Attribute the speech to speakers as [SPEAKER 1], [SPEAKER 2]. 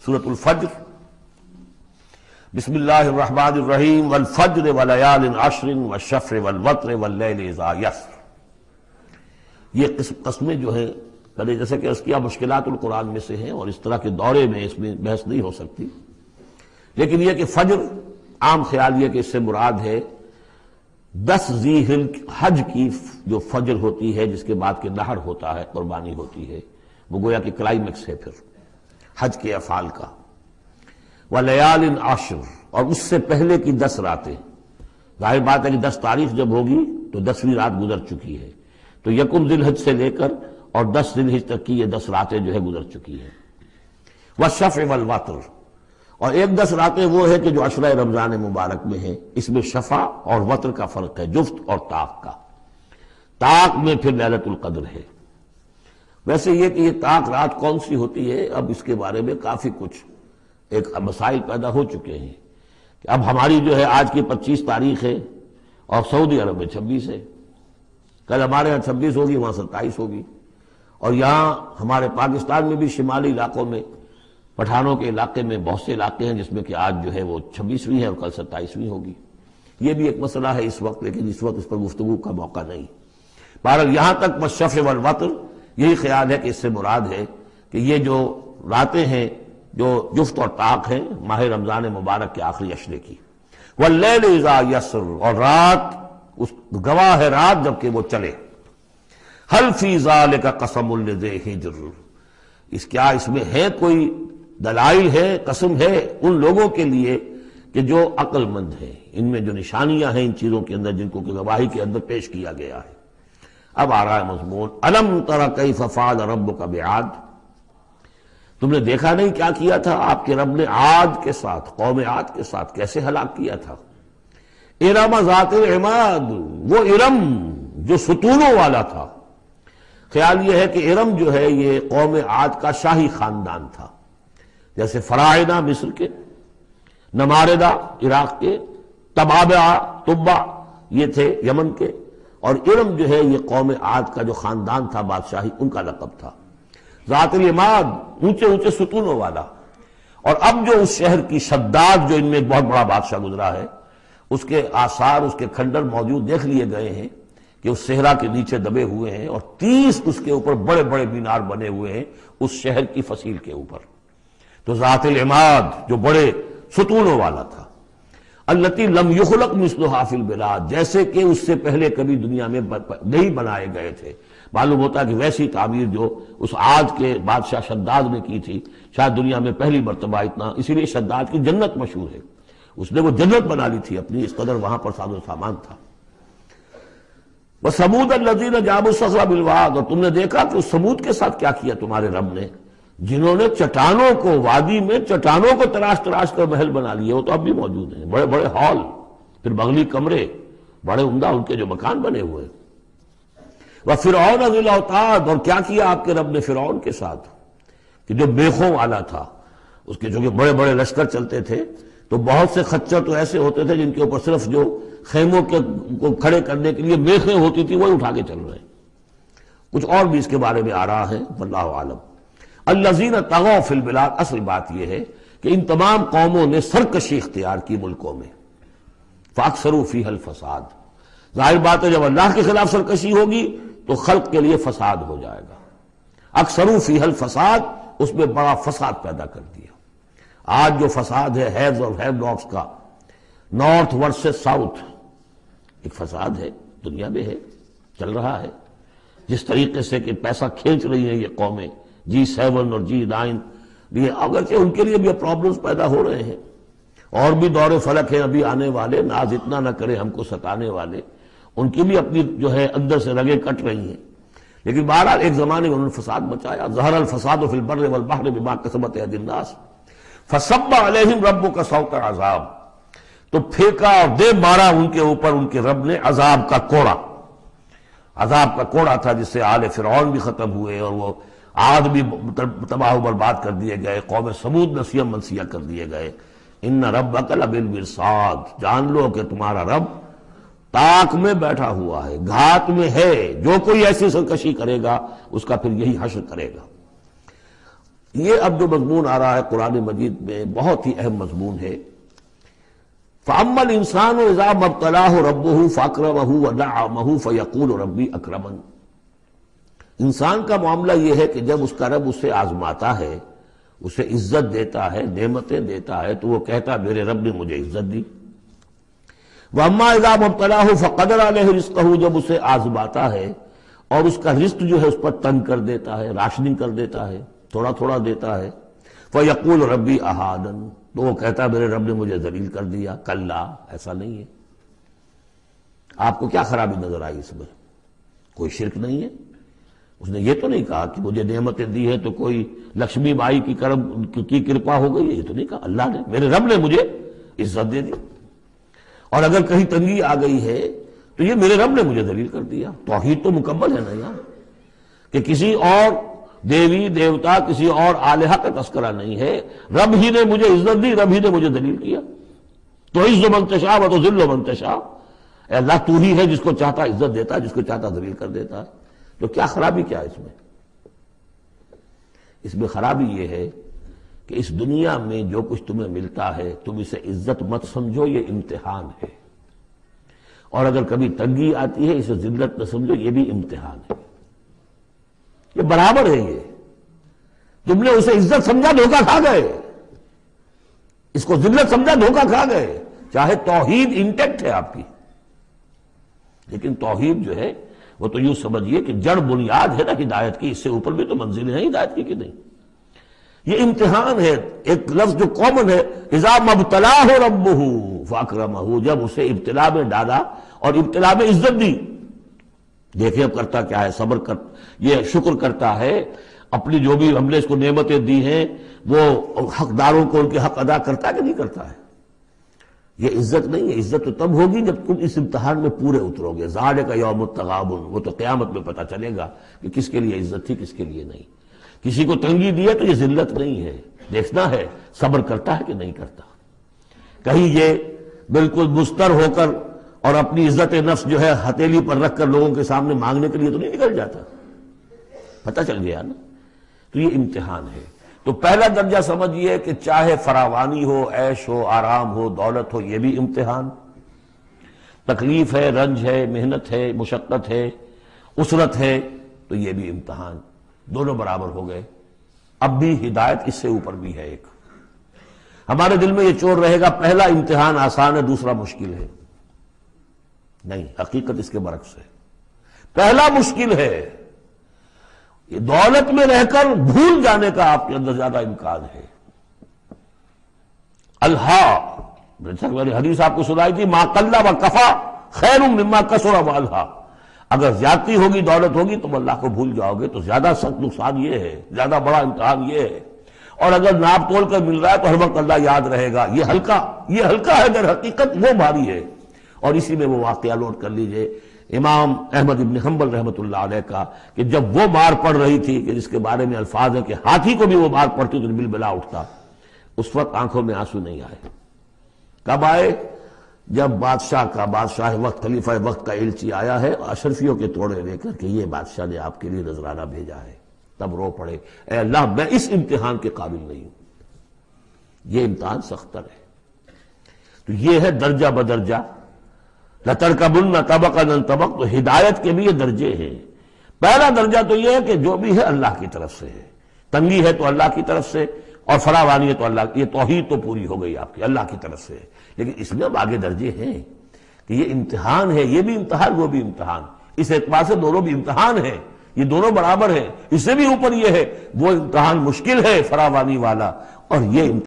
[SPEAKER 1] سورۃ الفجر، بسم اللہ الرحمن الرحیم، والفجر ولیال عشر والشفع والوتر واللیل اذا یسر۔ یہ قسمیں جو ہیں پہلے جیسے کہ اس کی مشکلات القرآن میں سے ہیں اور اس طرح کے دورے میں اس میں بحث نہیں ہو سکتی، لیکن یہ کہ فجر عام خیال یہ کہ اس سے مراد ہے 10 ذی حج کی جو فجر ہوتی ہے جس کے بعد کہ نحر ہوتا ہے، قربانی ہوتی ہے، وہ گویا کہ کلائمیکس ہے پھر حج کے افعال کا۔ ولیال عشر، اور اس سے پہلے کی 10 راتیں، ظاہر بات ہے کہ 10 تاریخ جب ہوگی تو 10ویں رات گزر چکی ہے، تو یکم ذی الحج سے لے کر اور 10 ذی الحج تک کی یہ 10 راتیں جو ہے گزر چکی ہیں۔ والشفع والوتر، اور ایک 10 راتیں وہ ہے کہ جو عشرہ رمضان مبارک میں ہیں، اس میں شفع اور وتر کا فرق ہے، جفت اور طاق کا۔ طاق میں پھر لیلۃ القدر ہے۔ ویسے یہ کہ یہ طاق رات کون سی ہوتی ہے، اب اس کے بارے میں کافی کچھ ایک مسائل پیدا ہو چکے ہیں کہ اب ہماری جو ہے آج کی 25 تاریخ ہے اور سعودی عرب میں 26 ہے، کل ہمارے یہاں 26 ہوگی، وہاں 27 ہوگی، اور یہاں ہمارے پاکستان میں بھی شمالی علاقوں میں پٹھانوں کے علاقے میں بہت سے علاقے ہیں جس میں کہ آج جو ہے وہ 26ویں ہے اور کل 27ویں ہوگی۔ یہ بھی ایک مسئلہ ہے اس وقت، لیکن اس وقت اس پر گفتگو کا موقع نہیں۔ بہرحال یہاں تک والشفع والوتر یہی خیال ہے کہ اس سے مراد ہے کہ یہ جو راتیں ہیں جو جفت اور طاق ہیں ماہ رمضان مبارک کے آخری عشرے کی۔ واللیل اذا یسر، اور رات اس گواہ ہے رات جب کہ وہ چلے۔ هل فی ذلک قسم لذی حجر، کیا اس میں ہے کوئی دلائل ہے، قسم ہے ان لوگوں کے لیے کہ جو عقل مند ہیں، ان میں جو نشانیاں ہیں ان چیزوں کے اندر جن کو کہ گواہی کے اندر پیش کیا گیا ہے۔ اب آ رہا ہے مضمون، الم تر کیف فعل ربک بعاد، تم نے دیکھا نہیں کیا کیا تھا آپ کے رب نے عاد کے ساتھ، قوم عاد کے ساتھ کیسے ہلاک کیا تھا۔ ارم ذات العماد، وہ ارم جو ستونوں والا تھا۔ خیال یہ ہے کہ ارم جو ہے یہ قوم عاد کا شاہی خاندان تھا، جیسے فراعنہ مصر کے، نماردہ عراق کے، تبع یہ تھے یمن کے، اور ارم جو ہے یہ قوم عاد کا جو خاندان تھا بادشاہی، ان کا لقب تھا۔ ذات العماد، اونچے اونچے ستونوں والا۔ اور اب جو اس شہر کی شداد جو ان میں ایک بہت بڑا بادشاہ گزرا ہے، اس کے آثار، اس کے کھنڈر موجود دیکھ لیے گئے ہیں کہ اس صحرا کے نیچے دبے ہوئے ہیں، اور 30 اس کے اوپر بڑے بڑے مینار بنے ہوئے ہیں اس شہر کی فصیل کے اوپر۔ تو ذات العماد جو بڑے ستونوں والا تھا، التی لم یخلق مثلھا فی البلاد، جیسے کہ اس سے پہلے کبھی دنیا میں نہیں بنائے گئے تھے۔ معلوم ہوتا ہے کہ ویسی تعمیر جو اس عاد کے بادشاہ شداد نے کی تھی، شاید دنیا میں پہلی مرتبہ اتنا، اسی لیے شداد کی جنت مشہور ہے، اس نے وہ جنت بنا لی تھی اپنی، اس قدر وہاں پر ساز و سامان تھا۔ وَثَمُودَ الَّذِينَ جَابُوا الصَّخْرَ بِالْوَادِ، اور تم نے دیکھا کہ اس سمود کے ساتھ کیا کیا تمہارے رب نے، جنہوں نے چٹانوں کو، وادی میں چٹانوں کو تراش تراش کر محل بنا لیے، وہ تو اب بھی موجود ہیں، بڑے بڑے ہال، پھر بغلی کمرے، بڑے عمدہ ان کے جو مکان بنے ہوئے۔ وَفِرْعَوْنَ ذِي الْأَوْتَادِ، اور کیا کیا آپ کے رب نے فرعون کے ساتھ کہ جو میخوں والا تھا، اس کے جو کہ بڑے بڑے لشکر چلتے تھے، تو بہت سے خچر تو ایسے ہوتے تھے جن کے اوپر صرف جو خیموں کو کھڑے کرنے کے لیے میخیں ہوتی تھی وہی اٹھا کے چل رہے ہیں۔ کچھ اور بھی اس کے بارے میں آ رہا ہے، واللہ عالم۔ الذین طغوا فی البلاد، اصل بات یہ ہے کہ ان تمام قوموں نے سرکشی اختیار کی ملکوں میں، فاکثروا فیہا الفساد، ظاہر بات ہے جب اللہ کے خلاف سرکشی ہوگی تو خلق کے لیے فساد ہو جائے گا۔ اکثروا فیہا الفساد، اس میں بڑا فساد پیدا کر دیا۔ آج جو فساد ہے ہیوز اور ہیو ناٹس کا، نارتھ ورسز ساؤتھ، ایک فساد ہے، دنیا میں ہے، چل رہا ہے، جس طریقے سے کہ پیسہ کھینچ رہی ہیں یہ قومیں، G7 اور G9، یہ اگرچہ ان کے لیے بھی پرابلمز پیدا ہو رہے ہیں، اور بھی دور فلک ہیں ابھی آنے والے، ناز اتنا نہ کرے ہم کو ستانے والے، ان کی بھی اپنی جو ہے اندر سے رگیں کٹ رہی ہیں، لیکن بہرحال ایک زمانے میں انہوں نے فساد مچایا۔ ظہر الفساد فی البر والبحر بما کسبت ایدی الناس فصب علیہم ربک صوت عذاب، تو پھینکا اور دے مارا ان کے اوپر ان کے رب نے عذاب کا کوڑا۔ عذاب کا کوڑا تھا جس سے آل فرعون بھی ختم ہوئے، اور وہ عاد بھی تباہ و برباد کر دیے گئے، قوم سمود نسیہ منسیہ کر دیے گئے۔ ان ربک لبالمرصاد، جان لو کہ تمہارا رب طاق میں بیٹھا ہوا ہے، گھات میں ہے، جو کوئی ایسی سرکشی کرے گا اس کا پھر یہی حشر کرے گا۔ یہ اب جو مضمون آ رہا ہے قرآن مجید میں بہت ہی اہم مضمون ہے۔ فَأَمَّا الْإِنسَانُ إِذَا مَا ابْتَلَاهُ رَبُّهُ فَأَكْرَمَهُ وَنَعَّمَهُ فَيَقُولُ رَبِّي أَكْرَمَنِ۔ انسان کا معاملہ یہ ہے کہ جب اس کا رب اسے آزماتا ہے، اسے عزت دیتا ہے، نعمتیں دیتا ہے، تو وہ کہتا ہے میرے رب نے مجھے عزت دی۔ وَأَمَّا إِذَا مَا ابْتَلَاهُ فَقَدَرَ عَلَيْهِ رِزْقَهُ، جب اسے آزماتا ہے اور اس کا رزق جو ہے اس پر تنگ کر دیتا ہے، راشننگ کر دیتا ہے، تھوڑا تھوڑا دیتا ہے، فَيَقُولُ رَبِّي أَهَانَنِ، تو وہ کہتا ہے میرے رب نے مجھے ذلیل کر دیا۔ کلا، ایسا نہیں ہے۔ آپ کو کیا خرابی نظر آئی اس میں؟ کوئی شرک نہیں ہے۔ اس نے یہ تو نہیں کہا کہ مجھے نعمتیں دی ہے تو کوئی لکشمی بائی کی کرپا ہو گئی ہے، یہ تو نہیں کہا۔ اللہ نے، میرے رب نے مجھے عزت دے دی، اور اگر کہیں تنگی آ گئی ہے تو یہ میرے رب نے مجھے ذلیل کر دیا۔ توحید تو مکمل ہے نا یار، کہ کسی اور دیوی دیوتا، کسی اور الہہ کا تذکرہ نہیں ہے، رب ہی نے مجھے عزت دی، رب ہی نے مجھے ذلیل کیا۔ تو عز من تشاء و تذل من تشاء، اے اللہ تو ہی ہے جس کو چاہتا عزت دیتا ہے، جس کو چاہتا ذلیل کر دیتا ہے۔ تو کیا خرابی کیا ہے اس میں؟ اس میں خرابی یہ ہے کہ اس دنیا میں جو کچھ تمہیں ملتا ہے تم اسے عزت مت سمجھو، یہ امتحان ہے، اور اگر کبھی تنگی آتی ہے اسے ذلت نہ سمجھو، یہ بھی امتحان ہے۔ یہ برابر ہے، یہ تم نے اسے عزت سمجھا دھوکہ کھا گئے، اس کو ذلت سمجھا دھوکہ کھا گئے۔ چاہے توحید انٹیکٹ ہے آپ کی، لیکن توحید جو ہے وہ تو یوں سمجھیے کہ جڑ بنیاد ہے نا ہدایت کی، اس سے اوپر بھی تو منزلیں ہیں ہدایت کی کہ نہیں؟ یہ امتحان ہے۔ ایک لفظ جو کامن ہے، اذا ما ابتلاہ ربہ فاکرمہ، جب اسے ابتلا میں ڈالا اور ابتلا میں عزت دی۔ دیکھیں اب کرتا کیا ہے، صبر کر، یہ شکر کرتا ہے، اپنی جو بھی ہم نے اس کو نعمتیں دی ہیں وہ حقداروں کو ان کے حق ادا کرتا ہے کہ نہیں کرتا ہے؟ یہ عزت نہیں ہے۔ عزت تو تب ہوگی جب تم اس امتحان میں پورے اترو گے۔ ذالک یوم التغابن، وہ تو قیامت میں پتہ چلے گا کہ کس کے لیے عزت تھی، کس کے لیے نہیں۔ کسی کو تنگی دی ہے تو یہ ذلت نہیں ہے، دیکھنا ہے صبر کرتا ہے کہ نہیں کرتا۔ کہیں یہ بالکل مستر ہو کر اور اپنی عزت نفس جو ہے ہتھیلی پر رکھ کر لوگوں کے سامنے مانگنے کے لیے تو نہیں نکل جاتا، پتہ چل گیا نا۔ تو یہ امتحان ہے۔ تو پہلا درجہ سمجھیے کہ چاہے فراوانی ہو، عیش ہو، آرام ہو، دولت ہو، یہ بھی امتحان، تکلیف ہے، رنج ہے، محنت ہے، مشقت ہے، اسرت ہے، تو یہ بھی امتحان، دونوں برابر ہو گئے۔ اب بھی ہدایت اس سے اوپر بھی ہے ایک۔ ہمارے دل میں یہ چور رہے گا پہلا امتحان آسان ہے دوسرا مشکل ہے، نہیں، حقیقت اس کے برعکس ہے۔ پہلا مشکل ہے، یہ دولت میں رہ کر بھول جانے کا آپ کے اندر زیادہ امکان ہے۔ میں حدیث آپ کو سنائی تھی، ما قل و کفا خیر مما کثر و الہا، اگر زیادتی ہوگی، دولت ہوگی، تم اللہ کو بھول جاؤ گے تو زیادہ سخت نقصان یہ ہے، زیادہ بڑا امتحان یہ ہے۔ اور اگر ناپ تول کر مل رہا ہے تو ہر وقت اللہ یاد رہے گا، یہ ہلکا ہے، در حقیقت وہ بھاری ہے۔ اور اسی میں وہ واقعہ نوٹ کر لیجئے امام احمد ابن حنبل رحمۃ اللہ علیہ کا، کہ جب وہ مار پڑ رہی تھی کہ جس کے بارے میں الفاظ ہے کہ ہاتھی کو بھی وہ مار پڑتی تو بل بلا اٹھتا، اس وقت آنکھوں میں آنسو نہیں آئے۔ کب آئے؟ جب بادشاہ وقت، خلیفہ وقت کا ایلچی آیا ہے اشرفیوں کے توڑے لے کر کہ یہ بادشاہ نے آپ کے لیے نذرانہ بھیجا ہے، تب رو پڑے، اے اللہ میں اس امتحان کے قابل نہیں ہوں۔ یہ امتحان سختر ہے۔ تو یہ ہے درجہ بدرجہ، لَتَرْكَبُنَّ طَبَقًا عَنْ طَبَقٍ، تو ہدایت کے بھی یہ درجے ہیں۔ پہلا درجہ تو یہ ہے کہ جو بھی ہے اللہ کی طرف سے ہے، تنگی ہے تو اللہ کی طرف سے، اور فراوانی ہے تو اللہ کی، یہ توحید تو پوری ہو گئی آپ کی، اللہ کی طرف سے۔ لیکن اس میں اب آگے درجے ہیں کہ یہ امتحان ہے، یہ بھی امتحان، وہ بھی امتحان، اس اعتبار سے دونوں بھی امتحان ہیں، یہ دونوں برابر ہیں۔ اس سے بھی اوپر یہ ہے، وہ امتحان مشکل ہے فراوانی والا، اور یہ